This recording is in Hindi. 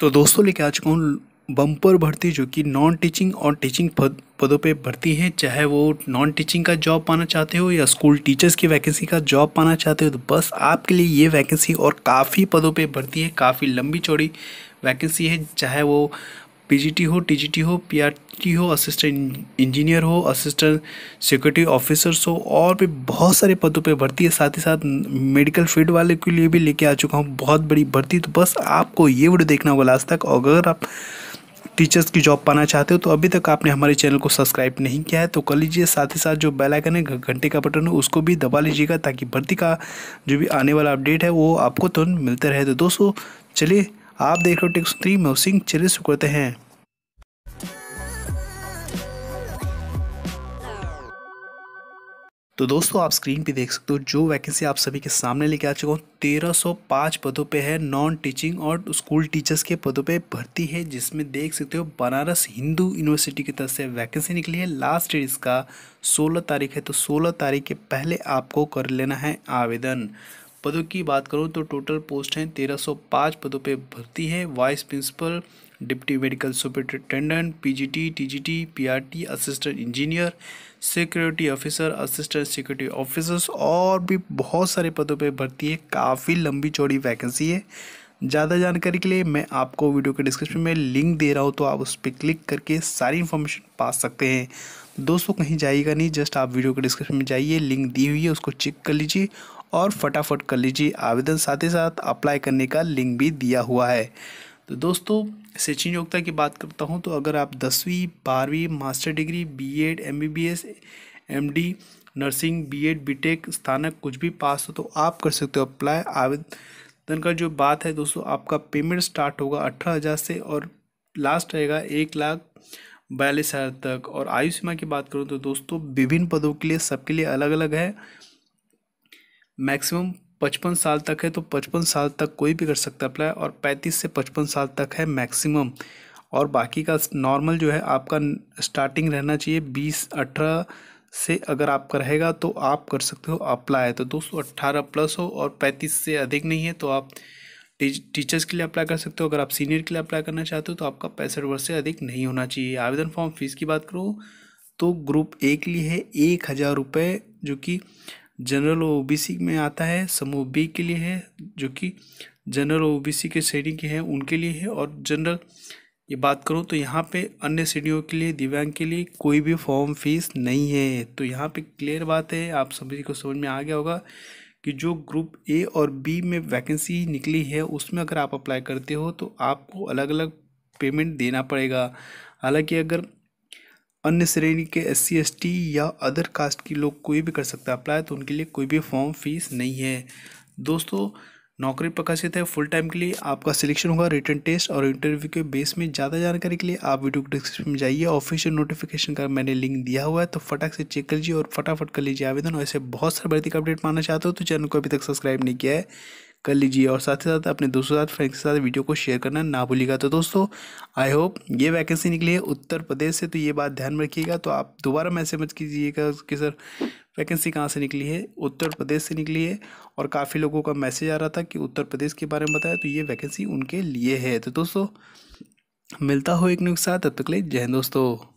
तो दोस्तों लेके आ चुका हूँ बम्पर भर्ती जो कि नॉन टीचिंग और टीचिंग पदों पे भर्ती है। चाहे वो नॉन टीचिंग का जॉब पाना चाहते हो या स्कूल टीचर्स की वैकेंसी का जॉब पाना चाहते हो तो बस आपके लिए ये वैकेंसी और काफ़ी पदों पे भर्ती है। काफ़ी लंबी चौड़ी वैकेंसी है। चाहे वो पीजीटी हो, टीजीटी हो, पीआरटी हो, असिस्टेंट इंजीनियर हो, असिस्टेंट सिक्योरिटी ऑफिसर्स हो, और भी बहुत सारे पदों पे भर्ती है। साथ ही साथ मेडिकल फील्ड वाले के लिए भी लेके आ चुका हूँ बहुत बड़ी भर्ती। तो बस आपको ये वीडियो देखना होगा लास्ट तक। और अगर आप टीचर्स की जॉब पाना चाहते हो तो अभी तक आपने हमारे चैनल को सब्सक्राइब नहीं किया है तो कर लीजिए। साथ ही साथ जो बेल आइकन है, घंटे का बटन है, उसको भी दबा लीजिएगा ताकि भर्ती का जो भी आने वाला अपडेट है वो आपको तुरंत मिलते रहे। तो दोस्तों चलिए, आप देख रहे हो टेक3 मैं सिंह, चलिए शुरू करते हैं। तो दोस्तों आप स्क्रीन पे देख सकते हो जो वैकेंसी आप सभी के सामने लेके आ चुका हूँ। 1305 पदों पे है। नॉन टीचिंग और स्कूल टीचर्स के पदों पे भर्ती है, जिसमें देख सकते हो बनारस हिंदू यूनिवर्सिटी की तरफ से वैकेंसी निकली है। लास्ट डेट इसका 16 तारीख है, तो 16 तारीख के पहले आपको कर लेना है आवेदन। पदों की बात करूँ तो टोटल पोस्ट हैं 1305 पदों पे भर्ती है। Vice principal, deputy medical superintendent, PGT, TGT, PRT, assistant engineer, security officer, assistant security officers, और भी बहुत सारे पदों पे भर्ती है। काफ़ी लंबी चौड़ी वैकेंसी है। ज़्यादा जानकारी के लिए मैं आपको वीडियो के डिस्क्रिप्शन में लिंक दे रहा हूँ, तो आप उस पर क्लिक करके सारी इन्फॉर्मेशन पा सकते हैं। दोस्तों कहीं जाइएगा नहीं, जस्ट आप वीडियो के डिस्क्रिप्शन में जाइए, लिंक दी हुई है उसको चेक कर लीजिए और फटाफट कर लीजिए आवेदन। साथ ही साथ अप्लाई करने का लिंक भी दिया हुआ है। तो दोस्तों शैक्षणिक योग्यता की बात करता हूँ तो अगर आप 10वीं 12वीं master degree, BEd, MBBS, MD, nursing, BEd, BTech, स्नातक कुछ भी पास हो तो आप कर सकते हो अप्लाई। आवेदन का जो बात है दोस्तों, आपका पेमेंट स्टार्ट होगा 18,000 से और लास्ट रहेगा 1,42,000 तक। और आयु सीमा की बात करूँ तो दोस्तों विभिन्न पदों के लिए सबके लिए अलग अलग है। मैक्सिमम 55 साल तक है, तो 55 साल तक कोई भी कर सकता है अप्लाई, और 35 से 55 साल तक है मैक्सिमम। और बाकी का नॉर्मल जो है आपका स्टार्टिंग रहना चाहिए 20-18 से। अगर आपका रहेगा तो आप कर सकते हो अप्लाई। तो दोस्तों 18 प्लस हो और 35 से अधिक नहीं है तो आप टीचर्स के लिए अप्लाई कर सकते हो। अगर आप सीनियर के लिए अप्लाई करना चाहते हो तो आपका 65 वर्ष से अधिक नहीं होना चाहिए। आवेदन फॉर्म फीस की बात करूँ तो ग्रुप ए के लिए है 1,000 रुपये, जो कि जनरल ओबीसी में आता है। समूह बी के लिए है जो कि जनरल ओबीसी के श्रेणी के हैं उनके लिए है। और जनरल ये बात करूँ तो यहाँ पे अन्य श्रेणियों के लिए, दिव्यांग के लिए कोई भी फॉर्म फीस नहीं है। तो यहाँ पे क्लियर बात है, आप सभी को समझ में आ गया होगा कि जो ग्रुप ए और बी में वैकेंसी निकली है उसमें अगर आप अप्लाई करते हो तो आपको अलग अलग पेमेंट देना पड़ेगा। हालांकि अगर अन्य श्रेणी के SC ST या अदर कास्ट की लोग कोई भी कर सकता है अप्लाई, तो उनके लिए कोई भी फॉर्म फीस नहीं है। दोस्तों नौकरी प्रकाशित है फुल टाइम के लिए। आपका सिलेक्शन होगा रिटन टेस्ट और इंटरव्यू के बेस में। ज़्यादा जानकारी के लिए आप वीडियो को डिस्क्रिप्शन में जाइए, ऑफिशियल नोटिफिकेशन का मैंने लिंक दिया हुआ है, तो फटाक से चेक कर लीजिए और फटाफट कर लीजिए आवेदन। और ऐसे बहुत सारे भर्ती का अपडेट पाना चाहते हो तो चैनल को अभी तक सब्सक्राइब नहीं किया है, कर लीजिए। और साथ ही साथ अपने दोस्तों के साथ, फ्रेंड्स के साथ वीडियो को शेयर करना ना भूलिएगा। तो दोस्तों आई होप ये वैकेंसी निकली है उत्तर प्रदेश से, तो ये बात ध्यान में रखिएगा। तो आप दोबारा मैसेज मत कीजिएगा कि सर वैकेंसी कहाँ से निकली है, उत्तर प्रदेश से निकली है। और काफ़ी लोगों का मैसेज आ रहा था कि उत्तर प्रदेश के बारे में बताया, तो ये वैकेंसी उनके लिए है। तो दोस्तों मिलता हो एक न्यूज़ के साथ, तब तक के लिए जय हिंद दोस्तों।